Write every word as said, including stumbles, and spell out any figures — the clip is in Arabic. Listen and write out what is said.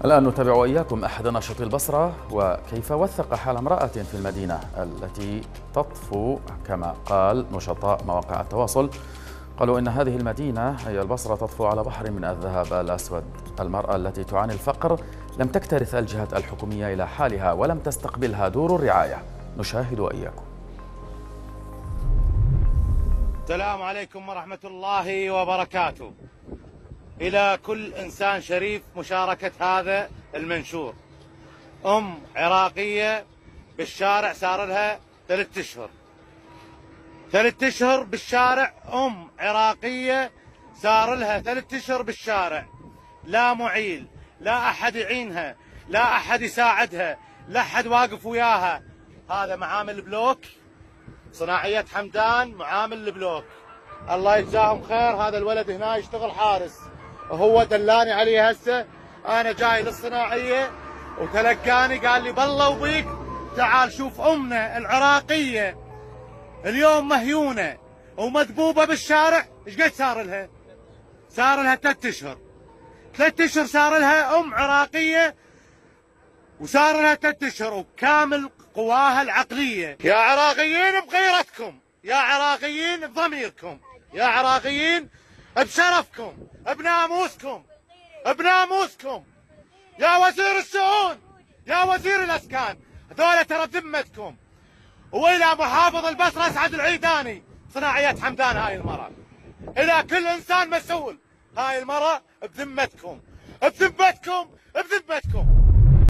الآن نتابع وإياكم أحد نشاط البصرة وكيف وثق حال امرأة في المدينة التي تطفو كما قال نشطاء مواقع التواصل. قالوا إن هذه المدينة هي البصرة تطفو على بحر من الذهب الأسود. المرأة التي تعاني الفقر لم تكترث الجهات الحكومية إلى حالها ولم تستقبلها دور الرعاية. نشاهد وإياكم. السلام عليكم ورحمة الله وبركاته. إلى كل إنسان شريف مشاركة هذا المنشور. أم عراقية بالشارع صار لها ثلاث أشهر ثلاث أشهر بالشارع. أم عراقية صار لها ثلاث أشهر بالشارع، لا معيل، لا أحد يعينها، لا أحد يساعدها، لا أحد واقف وياها. هذا معامل بلوك، صناعية حمدان معامل البلوك، الله يجزاهم خير. هذا الولد هنا يشتغل حارس، هو دلاني عليه هسه. انا جاي للصناعيه وتلقاني قال لي بالله وبيك تعال شوف امنا العراقيه اليوم مهيونه ومذبوبه بالشارع. ايش قد صار لها؟ صار لها ثلاث اشهر ثلاث اشهر صار لها ام عراقيه، وصار لها ثلاث اشهر وكامل قواها العقليه. يا عراقيين بغيرتكم، يا عراقيين بضميركم، يا عراقيين بشرفكم، بناموسكم، بناموسكم. يا وزير الشؤون، يا وزير الاسكان، هذول ترى بذمتكم. والى محافظ البصره اسعد العيداني، صناعيه حمدان هاي المراه. الى كل انسان مسؤول، هاي المراه بذمتكم، بذمتكم، بذمتكم.